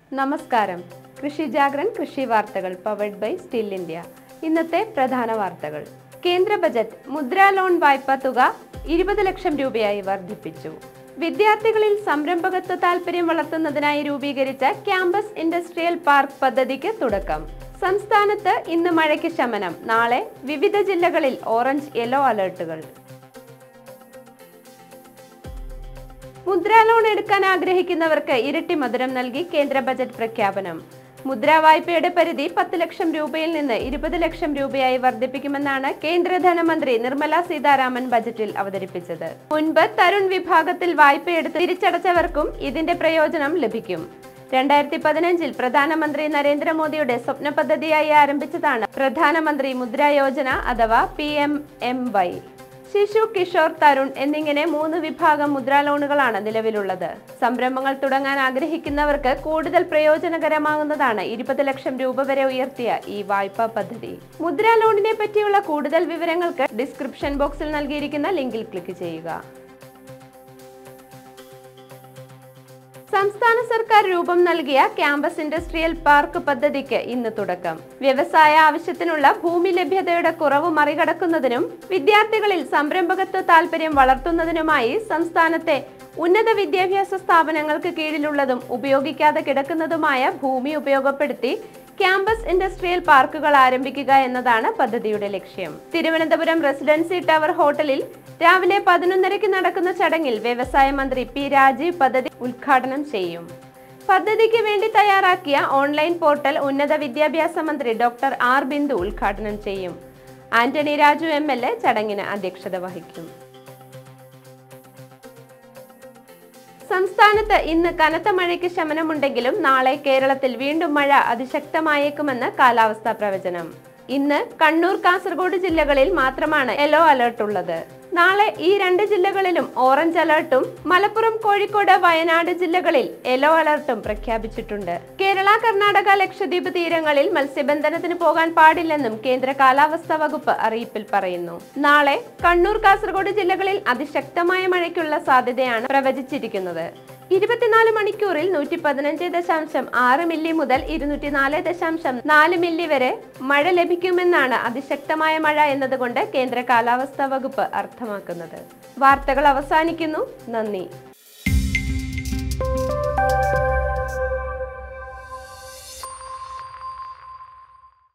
നമസ്കാരം. കൃഷി ജാഗ്രൻ കൃഷി വാർത്തകൾ പവർഡ് ബൈ സ്റ്റിൽ ഇന്ത്യ. ഇന്നത്തെ പ്രധാന വാർത്തകൾ. കേന്ദ്ര ബജറ്റ് മുദ്രാ ലോൺ വായ്പാ തുക 20 ലക്ഷം രൂപയായി വർദ്ധിപ്പിച്ചു. വിദ്യാർത്ഥികളിൽ സംരംഭകത്വ താൽപര്യം വളർത്തുന്നതിനായി രൂപീകരിച്ച ക്യാമ്പസ് ഇൻഡസ്ട്രിയൽ പാർക്ക് പദ്ധതിക്ക് തുടക്കം. സംസ്ഥാനത്ത് ഇന്ന് മഴയ്ക്ക് ശമനം. നാളെ വിവിധ ജില്ലകളിൽ ഓറഞ്ച് യെല്ലോ അലർട്ടുകൾ. മുദ്രാ ലോൺ എടുക്കാൻ ആഗ്രഹിക്കുന്നവർക്ക് ഇരട്ടി മധുരം നൽകി കേന്ദ്ര ബജറ്റ് പ്രഖ്യാപനം. മുദ്രാ വായ്പയുടെ പരിധി 10 ലക്ഷം രൂപയിൽ നിന്ന് 20 ലക്ഷം രൂപയായി വർദ്ധിപ്പിക്കുമെന്നാണ് കേന്ദ്ര ധനമന്ത്രി നിർമ്മല സീതാരാമൻ ബജറ്റിൽ അവതരിപ്പിച്ചത്. മുൻപ് തരുൺ വിഭാഗത്തിൽ വായ്പയെടുത്ത് തിരിച്ചടച്ചവർക്കും ഇതിന്റെ പ്രയോജനം ലഭിക്കും. 2015 പ്രധാനമന്ത്രി നരേന്ദ്രമോദിയുടെ സ്വപ്ന പദ്ധതിയായി ആരംഭിച്ചതാണ് പ്രധാനമന്ത്രി മുദ്രാ യോജന അഥവാ PMMY. ശിശു, കിഷോർ, തരുൺ എന്നിങ്ങനെ 3 വിഭാഗം മുദ്രാ ലോണുകളാണ് നിലവിലുള്ളത്. സംരംഭങ്ങൾ തുടങ്ങാൻ ആഗ്രഹിക്കുന്നവർക്ക് കൂടുതൽ പ്രയോജനകരമാകുന്നതാണ് 20 ലക്ഷം രൂപ വരെ ഉയർത്തിയ ഈ വായ്പാ പദ്ധതി. മുദ്രാ ലോണിനെ പറ്റിയുള്ള കൂടുതൽ വിവരങ്ങൾക്ക് ഡിസ്ക്രിപ്ഷൻ ബോക്സിൽ നൽകിയിരിക്കുന്ന ലിങ്കിൽ ക്ലിക്ക് ചെയ്യുക. സംസ്ഥാന സർക്കാർ രൂപം നൽകിയ ക്യാമ്പസ് ഇൻഡസ്ട്രിയൽ പാർക്ക് പദ്ധതിക്ക് ഇന്ന് തുടക്കം. വ്യവസായ ആവശ്യത്തിനുള്ള ഭൂമി ലഭ്യതയുടെ കുറവ് മറികടക്കുന്നതിനും വിദ്യാർത്ഥികളിൽ സംരംഭകത്വ താൽപര്യം വളർത്തുന്നതിനുമായി സംസ്ഥാനത്തെ ഉന്നത വിദ്യാഭ്യാസ സ്ഥാപനങ്ങൾക്ക് കീഴിലുള്ളതും ഉപയോഗിക്കാതെ കിടക്കുന്നതുമായ ഭൂമി ഉപയോഗപ്പെടുത്തി ക്യാമ്പസ് ഇൻഡസ്ട്രിയൽ പാർക്കുകൾ ആരംഭിക്കുക എന്നതാണ് പദ്ധതിയുടെ ലക്ഷ്യം. തിരുവനന്തപുരം റെസിഡൻസി ടവർ ഹോട്ടലിൽ രാവിലെ 11:30 നടക്കുന്ന ചടങ്ങിൽ വ്യവസായ മന്ത്രി P. രാജീവ് പദ്ധതി ഉദ്ഘാടനം ചെയ്യും. പദ്ധതിക്ക് വേണ്ടി തയ്യാറാക്കിയ ഓൺലൈൻ പോർട്ടൽ ഉന്നത വിദ്യാഭ്യാസ മന്ത്രി ഡോക്ടർ R. ബിന്ദു ഉദ്ഘാടനം ചെയ്യും. ആന്റണി രാജു MLA ചടങ്ങിന് അധ്യക്ഷത വഹിക്കും. സംസ്ഥാനത്ത് ഇന്ന് കനത്ത മഴയ്ക്ക് ശമനമുണ്ടെങ്കിലും നാളെ കേരളത്തിൽ വീണ്ടും മഴ അതിശക്തമായേക്കുമെന്ന് കാലാവസ്ഥാ പ്രവചനം. ഇന്ന് കണ്ണൂർ, കാസർഗോഡ് ജില്ലകളിൽ മാത്രമാണ് യെല്ലോ അലർട്ട് ഉള്ളത്. നാളെ ഈ 2 ജില്ലകളിലും ഓറഞ്ച് അലർട്ടും മലപ്പുറം, കോഴിക്കോട്, വയനാട് ജില്ലകളിൽ യെല്ലോ അലർട്ടും പ്രഖ്യാപിച്ചിട്ടുണ്ട്. കേരള, കർണാടക, ലക്ഷദ്വീപ് തീരങ്ങളിൽ മത്സ്യബന്ധനത്തിന് പോകാൻ പാടില്ലെന്നും കേന്ദ്ര കാലാവസ്ഥാ വകുപ്പ് അറിയിപ്പിൽ പറയുന്നു. നാളെ കണ്ണൂർ, കാസർഗോഡ് ജില്ലകളിൽ അതിശക്തമായ മഴയ്ക്കുള്ള സാധ്യതയാണ് പ്രവചിച്ചിരിക്കുന്നത്. 24 മണിക്കൂറിൽ 115.6 മില്ലി മുതൽ 204.4 മില്ലി വരെ മഴ ലഭിക്കുമെന്നാണ് അതിശക്തമായ മഴ എന്നതുകൊണ്ട് കേന്ദ്ര കാലാവസ്ഥാ വകുപ്പ് അർത്ഥമാക്കുന്നത്. വാർത്തകൾ അവസാനിക്കുന്നു. നന്ദി.